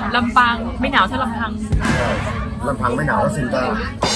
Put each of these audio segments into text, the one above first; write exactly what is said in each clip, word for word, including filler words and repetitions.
ลำปางไม่หนาวถ้าลำพังลำพังไม่หนาวแล้วซินต้า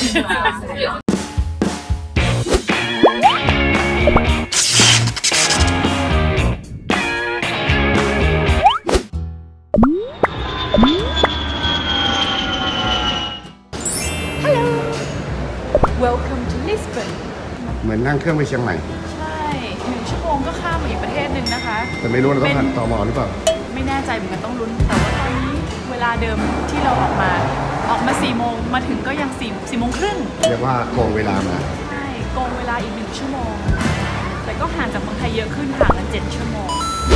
Welcome to Lisbon เหมือนนั่งเครื่องไปเชียงใหม่ใช่หนึ่งชั่วโมงก็ข้ามมาอีกประเทศหนึ่งนะคะแต่ไม่รู้เราต้องผ่านตม.หรือเปล่าไม่แน่ใจเหมือนกันต้องลุ้นแต่ว่าตอนนี้เวลาเดิมที่เราออกมาออกมาสี่โมงมาถึงก็ยังสี่สี่โมงครึ่งเรียกว่าโกงเวลามาใช่โกงเวลาอีกหนึ่งชั่วโมงแต่ก็ห่างจากเมืองไทยเยอะขึ้นห่างกันเจ็ดชั่วโมง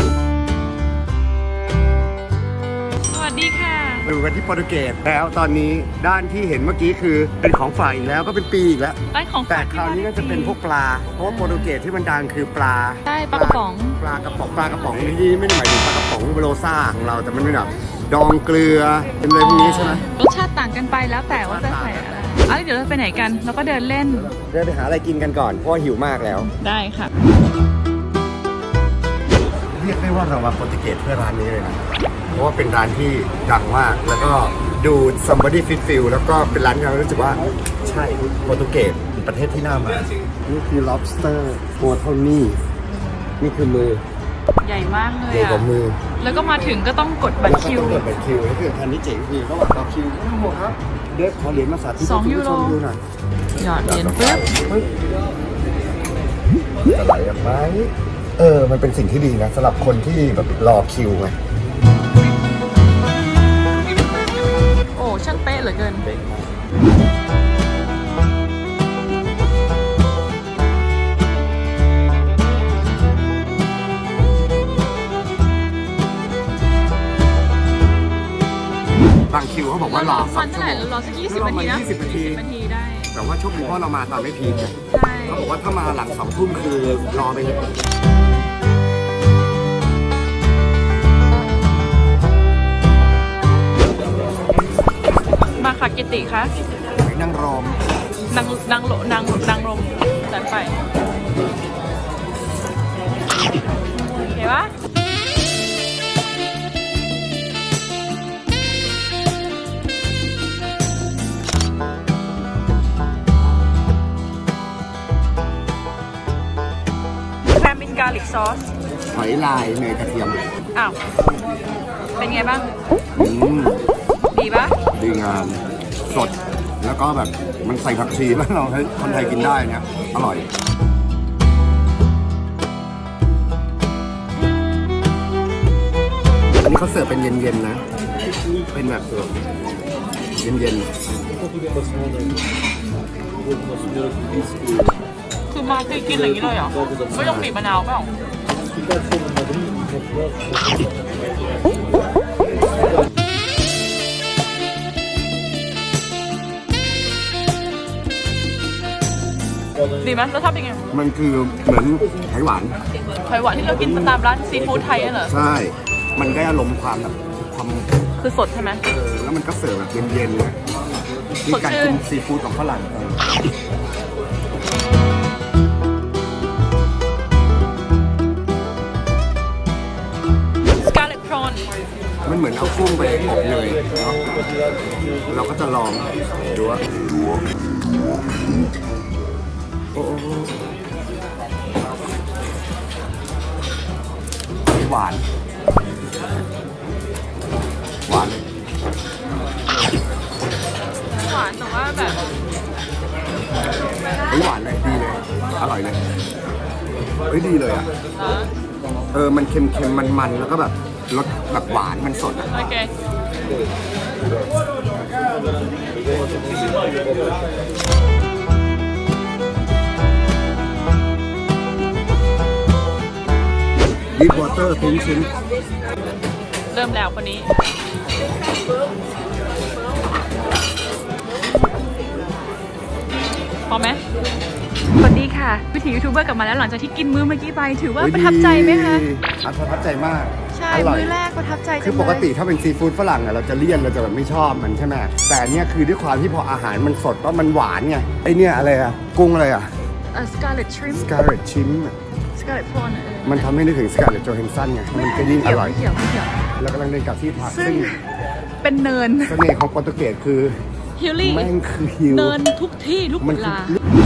สวัสดีค่ะอยู่กันที่โปรตุเกสแล้วตอนนี้ด้านที่เห็นเมื่อกี้คือเป็นของฝากอีกแล้วก็เป็นปีอีกแล้วแต่คราวนี้ก็จะเป็นพวกปลาเพราะว่าโปรตุเกสที่มันดังคือปลาใช่ปลากระป๋องปลากระป๋องปลากระป๋องนี่ไม่ได้หมายถึงปลากระป๋องโรซ่าของเราแต่มันเป็นแบบดองเกลือเป็นอะไรพวกนี้ใช่ไหมรสชาติต่างกันไปแล้วแต่ว่าจะใส่อะไรอ่ะเดี๋ยวเราไปไหนกันเราก็เดินเล่นเดินไปหาอะไรกินกันก่อนเพราะหิวมากแล้วได้ค่ะเรียกได้ว่าเรามาโปรตุเกสเพื่อร้านนี้เลยนะเพราะว่าเป็นร้านที่ดังมากแล้วก็ดู somebody fit feel แล้วก็เป็นร้านที่เรารู้สึกว่าใช่โปรตุเกสประเทศที่น่ามานี่คือ lobster ตัวเท่านี้นี่คือมือใหญ่มากเลยใหญ่กว่ามือแล้วก็มาถึงก็ต้องกดบัตรคิวกดบัตรคิวนี่คือทันนี้เจ๋งคือระหว่างรอคิวทั้งหมดครับเด็กขอเหรียญมาสาธิตสองยูโรหยอดเหรียญปึ๊บอะไรไหมเออมันเป็นสิ่งที่ดีนะสำหรับคนที่แบบรอคิวไงโอ้ช่างเป๊ะเหลือเกินบางคิวเขาบอกว่ารอสักเท่าไหร่เรารอสักยี่สิบนาทีนะยี่สิบนาทีได้แต่ว่าโชคดีเพราะเรามาตอนไม่พีคเขาบอกว่าถ้ามาหลังสองทุ่มคือรอไปเลยมาค่ะกิติคะนั่งรอมนั่งนั่งโลนั่งนั่งลมจัดไปเห็นปะแครมินกาลิกซอสหอยลายเนยกระเทียมอ้าวเป็นไงบ้างดีปะดีงามสดแล้วก็แบบมันใส่ผักชีแล้วเราให้คนไทยกินได้นะอร่อยอันนี้เขาเสิร์ฟเป็นเย็นๆนะเป็นแบบเย็นๆคือมาคือกินอย่างนี้เลยเหรอไม่ต้องบีบมะนาวเปล่าดีไหมรสชาติเป็นไงมันคือเหมือนไข่หวานไข่หวานที่เรากินตามร้านซีฟู้ดไทยเหรอใช่มันได้อารมณ์ความแบบความคือสดใช่ไหมเออแล้วมันก็เสิร์ฟแบบเย็นๆเลยมีการกินซีฟู้ดของฝรั่งสกาเลตพรอนมันเหมือนเอากุ้งไปอบเนยเราก็จะลองดูว่าโอ้หวานหวานหวานแต่ว่าแบบหวานเลยดีเลยอร่อยเลยเฮ้ยดีเลยอ่ะเออมันเค็มๆมันๆแล้วก็แบบรสแบบหวานมันสดอ่ะโอเคดิปวอเตอร์ทิ้งชิ้นเริ่มแล้วคนนี้พอไหมสวัสดีค่ะวิถียูทูบเบอร์กลับมาแล้วหลังจากที่กินมื้อเมื่อกี้ไปถือว่าประทับใจไหมคะประทับใจมากใช่มื้อแรกประทับใจคือปกติถ้าเป็นซีฟู้ดฝรั่งเราจะเลี่ยนเราจะแบบไม่ชอบมันใช่ไหมแต่เนี้ยคือด้วยความที่พออาหารมันสดว่ามันหวานไงไอเนี้ยอะไรอะกุ้งอะไรอะสกาเลตชริมป์สกาเลตชิมสกาเลตพรอนมันทำให้นึกถึงสกาเลตโจแฮนสันไงมันก็ยิ่งอร่อยไม่เกี่ยวไม่เกี่ยวแล้วกำลังเดินกลับที่พักซึ่งเป็นเนินเสน่ห์ของโปรตุเกสคือฮิลลี่แม่งคือฮิลเนินทุกที่ทุกเวลา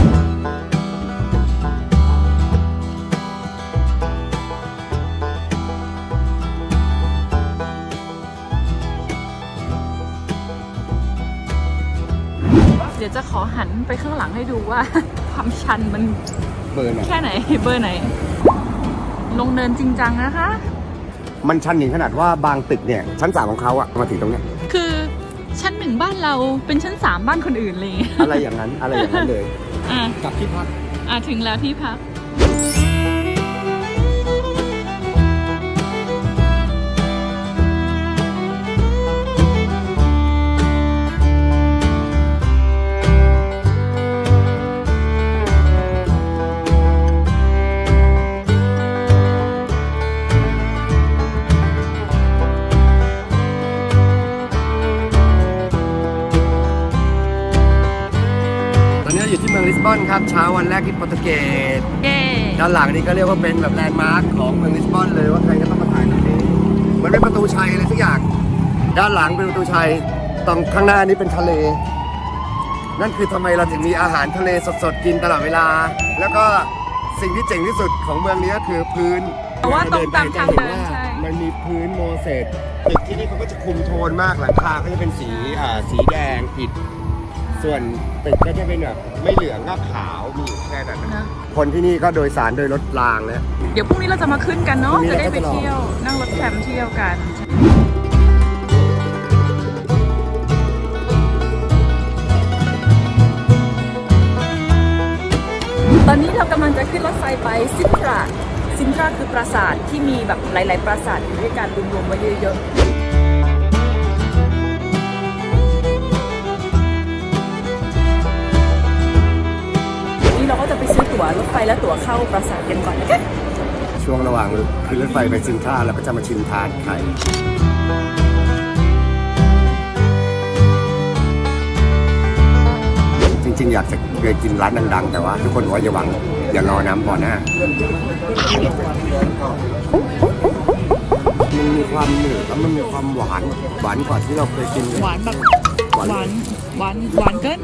เดี๋ยวจะขอหันไปข้างหลังให้ดูว่าความชันมันเบอร์ไหนแค่ไหนเบอร์ไหนลงเนินจริงจังนะคะมันชันถึงขนาดว่าบางตึกเนี่ยชั้นสามของเขาอะมาถึงตรงเนี้ยคือชั้นหนึ่งบ้านเราเป็นชั้นสามบ้านคนอื่นเลยอะไรอย่างนั้นอะไรอย่างนั้นเลยอ่ะกับที่พักอ่ะถึงแล้วที่พักอยู่ที่เมืองลิสบอนครับเช้าวันแรกที่โปรตุเกสด้านหลังนี้ก็เรียกว่าเป็นแบบแลนด์มาร์คของเมืองลิสบอนเลยว่าใครก็ต้องมาถ่ายตรงนี้เหมือนเป็นประตูชัยอะไรสักอย่างด้านหลังเป็นประตูชัยตรงข้างหน้านี้เป็นทะเลนั่นคือทำไมเราถึงมีอาหารทะเลสดๆกินตลอดเวลาแล้วก็สิ่งที่เจ๋งที่สุดของเมืองนี้ก็คือพื้นเพราะว่าตรงตามทางเดินใช่มันมีพื้นโมเสสตึกที่นี่เขาก็จะคุมโทนมากหลังคาเขาจะเป็นสีอ่าสีแดงอิฐส่วนตึกก็จะเป็นแบบไม่เหลืองก็ขาวมีอยู่แค่นั้นนะคนที่นี่ก็โดยสารโดยรถรางนะเดี๋ยวพรุ่งนี้เราจะมาขึ้นกันเนาะจะได้ไปเที่ยวนั่งรถแทรมเที่ยวกันตอนนี้เรากำลังจะขึ้นรถไฟไปซินทราซินทราคือปราสาทที่มีแบบหลายๆปราสาทอยู่ด้วยกันรวมๆไว้เยอะๆเราก็จะไปซื้อตั๋วรถไฟและตั๋วเข้าปราสาทกันก่อนนะคะช่วงระหว่างขึ้นรถไฟไปซินทราแล้วก็จะมาชิมทานไข่จริงๆอยากจะเคยกินร้านดังๆแต่ว่าทุกคนบอกว่าอย่าหวังอย่ารอน้ำก่อนนะมันมีความหนืดแล้วมันมีความหวานหวานกว่าที่เราเคยกินหวานแบบหวานหวานหวานเกิน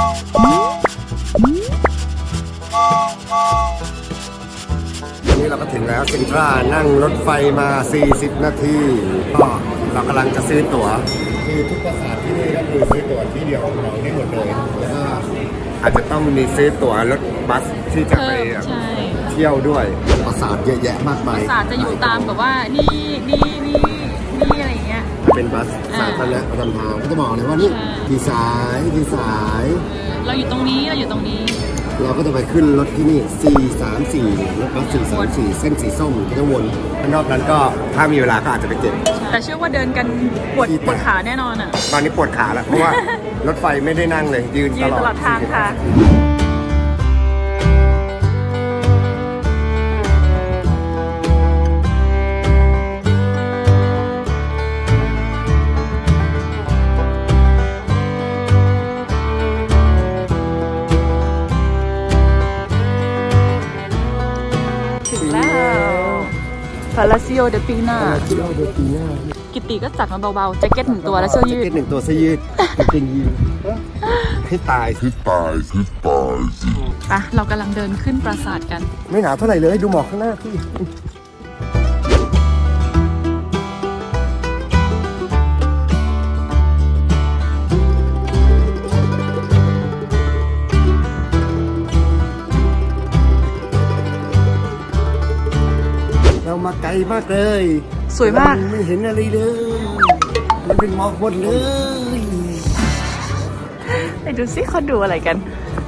วันนี้เราก็ถึงแล้วซินทรานั่งรถไฟมาสี่สิบนาทีก็เรากำลังจะซื้อตั๋วคือทุกปราสาทที่นี่ก็คือซื้อตั๋วที่เดียวของเราได้หมดเลยแล้วก็อาจจะต้องมีซื้อตั๋วรถบัสที่จะไปเที่ยวด้วยปราสาทเยอะแยะมากมายปราสาทจะอยู่ตามแบบว่านี่นี่นี่นี่อะไรเงี้ยเป็นบัสสาธารณะประจำทางก็จะบอกเลยว่านี่ดีสายดีสายเราอยู่ตรงนี้เราอยู่ตรงนี้เราก็จะไปขึ้นรถที่นี่สี่สามสี่รถบัสสี่สามสี่เส้นสีส้มก็จะวนนอกนั้นก็ถ้ามีเวลาก็อาจจะไปเก็บแต่เชื่อว่าเดินกันปวดปวดขาแน่นอนอ่ะตอนนี้ปวดขาแล้วเพราะว่ารถไฟไม่ได้นั่งเลยยืนตลอดทางค่ะพาราซิโอเดปีน่ากิติก็จัดมาเบาๆแจ็คเก็ตหนึ่งตัวและเสื้อยืดแจ็คเก็ตหนึ่งตัวเสื้อยืดกางเกงยีนให้ตายให้ตายให้ตายอ่ะเรากำลังเดินขึ้นปราสาทกันไม่หนาวเท่าไหร่เลยดูหมอกข้างหน้าพี่เรามาไกลมากเลยสวยมากไม่เห็นอะไรเลยมันเป็นหมอกหมดเลยไปดูซิเขาดูอะไรกัน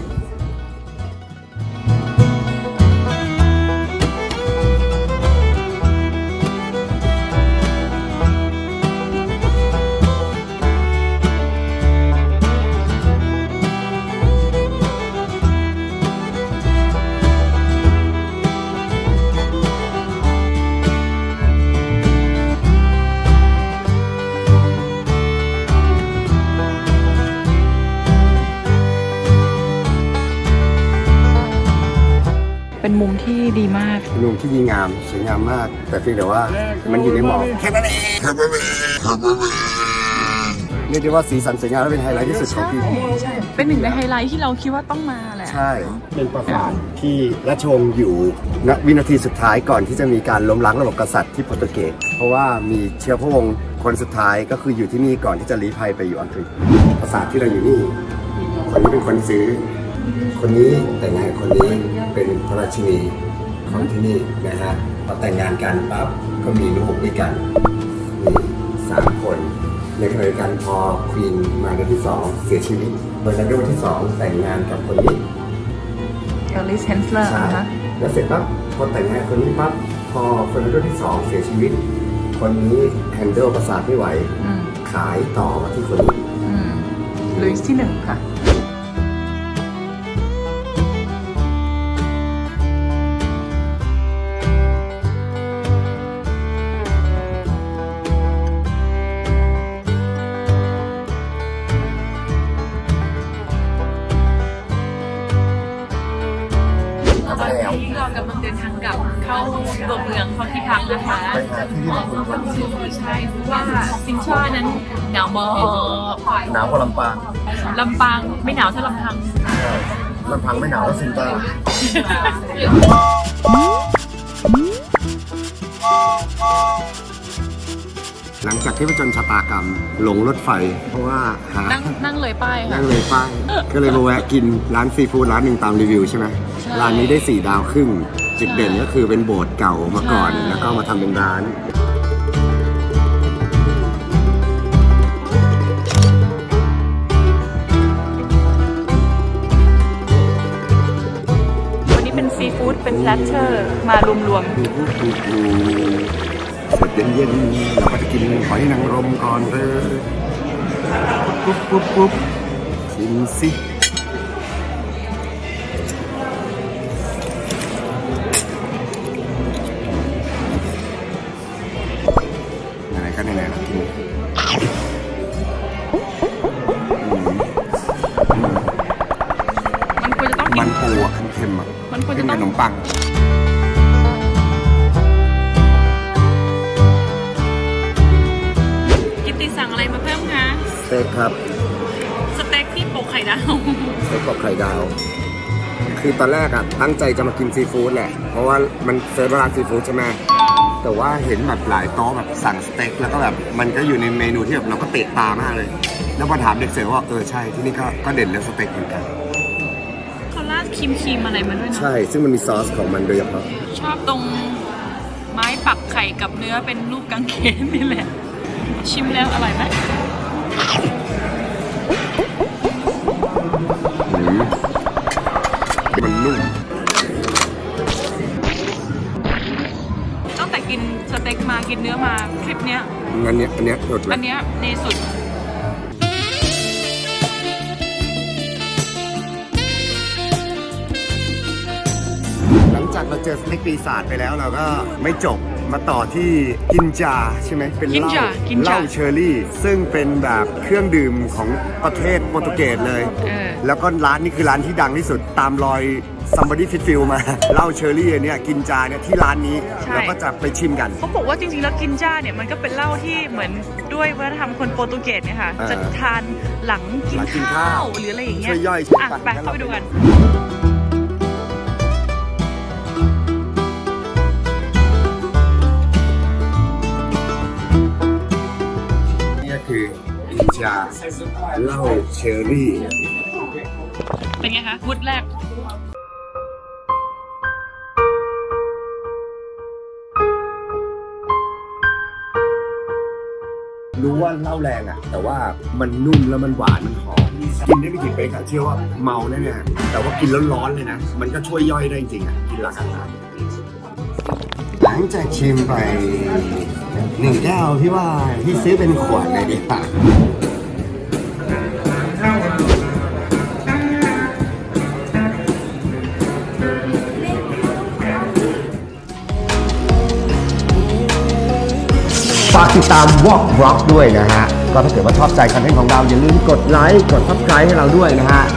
เป็นมุมที่ดีมากมุมที่ดีงามสวยงามมากแต่เพียงแต่ว่ามันอยู่ในหมอกแค่นั้นเองแค่นั้นเองแค่นั้นเองเรียกได้ว่าสีสันสวยงามและเป็นไฮไลท์ที่สุดของที่ใช่เป็นหนึ่งในไฮไลท์ที่เราคิดว่าต้องมาแหละใช่เป็นปราสาทที่ราชวงศ์อยู่ณวินาทีสุดท้ายก่อนที่จะมีการล้มล้างระบบกษัตริย์ที่โปรตุเกสเพราะว่ามีเชื้อพระวงศ์คนสุดท้ายก็คืออยู่ที่นี่ก่อนที่จะลี้ภัยไปอยู่อังกฤษปราสาทที่เราอยู่นี่คนนี้เป็นคนซื้อคนนี้แต่งงานคนนี้เป็นพระราชินีของที่นี่นะฮะพอแต่งงานกันปั๊บก็มีลูกด้วยกันมีสามคนในขณะเดียวกันพอควีนมาในที่สองเสียชีวิตเบอร์นาร์โดที่สองแต่งงานกับคนนี้เอลิสเฮนสเลอร์นะคะแล้วเสร็จปั๊บพอแต่งงานคนนี้ปั๊บพอเบอร์นาร์โดที่สองเสียชีวิตคนนี้แฮนเดิลประสาทไม่ไหวขายต่อมาที่คนนี้ลุยส์ที่หนึ่งค่ะเรากำลังเดินทางกลับเข้าตัวเมืองเข้าที่พักนะคะใช่เพราะว่าซินชานั้นหนาวมากหนาวกว่าลำปางลำปางไม่หนาวเท่าลำพังลำพังไม่หนาวเท่าซินตาหลังจากที่ไปจนชะตากรรมหลงรถไฟเพราะว่าหานั่งเลยป้ายนั่งเลยป้ายก็เลยมาแวะกินร้านซีฟู้ดร้านหนึ่งตามรีวิวใช่ไหมร้านนี้ได้สี่ดาวครึ่งจุดเด่นก็คือเป็นโบสถ์เก่ามาก่อนแล้วก็มาทำเป็นร้านวันนี้เป็นซีฟู้ดเป็นแพลตเตอร์มารวมๆเสร็จเย็นๆเราก็จะกินหอยนางรมก่อนเลยปุ๊บปุ๊บปุ๊บชิมสิไหนๆก็ไหนๆแล้วกินมันควรจะต้องมันปูอ่ะเค็มอ่ะมันควรจะต้องขนมปังสั่งอะไรมาเพิ่มคะสเต็กครับสเต็กที่โปะไข่ดาวสเต็กโปะไข่ดาวคือตอนแรกอะตั้งใจจะมากินซีฟู้ดแหละเพราะว่ามันเซิร์ฟร้านซีฟู้ดใช่ไหมแต่ว่าเห็นแบบหลายโต๊ะแบบสั่งสเต็กแล้วก็แบบมันก็อยู่ในเมนูที่แบบเราก็เตะตามากเลยแล้วพอถามเด็กเสิร์ฟว่าเออใช่ที่นี่ก็ก็เด่นเรื่องสเต็กเหมือนกันเขาราดครีมครีมอะไรมาด้วยนะใช่ซึ่งมันมีซอสของมันโดยเฉพาะชอบตรงไม้ปักไข่กับเนื้อเป็นรูปกางเขนนี่แหละชิมแล้วอร่อยไหมมันนุ่มตั้งแต่กินสเต็กมากินเนื้อมาคลิปเนี้ยอันเนี้ยอันเนี้ยสุดอันเนี้ยดีสุดหลังจากเราเจอสเต็กปีศาจไปแล้วเราก็ไม่จบมาต่อที่กินจาใช่ไหมเป็นเหล้าเหล้าเชอร์รี่ซึ่งเป็นแบบเครื่องดื่มของประเทศโปรตุเกสเลยแล้วก็ร้านนี้คือร้านที่ดังที่สุดตามรอย Somebody Fit Feel มาเหล้าเชอร์รี่เนี่ยกินจาเนี่ยที่ร้านนี้เราก็จะไปชิมกันเขาบอกว่าจริงๆแล้วกินจาเนี่ยมันก็เป็นเหล้าที่เหมือนด้วยวัฒนธรรมคนโปรตุเกสเนี่ยค่ะจะทานหลังกินข้าวหรืออะไรอย่างเงี้ยช่วยย่อยอ่ะไปเข้าไปดูกันคือกินจาเหล้าเชอร์รี่เป็นไงคะวุ้ดแรกรู้ว่าเหล้าแรงอ่ะแต่ว่ามันนุ่มแล้วมันหวานมันหอมกินได้ไม่กี่เป๊กอะเชื่อว่าเมาแน่ๆแต่ว่ากินแล้วร้อนเลยนะมันก็ช่วยย่อยได้จริงๆอ่ะกินหลังอาหารหลังจากชิมไปหนึ่งแก้วพี่ว่าพี่ซื้อเป็นขวดเลยดีกว่าฝากติดตาม Walk Rock ด้วยนะฮะก็ถ้าเกิดว่าชอบใจคอนเทนต์ของเราอย่าลืมกดไลค์กด ซับสไครบ์ ให้เราด้วยนะฮะ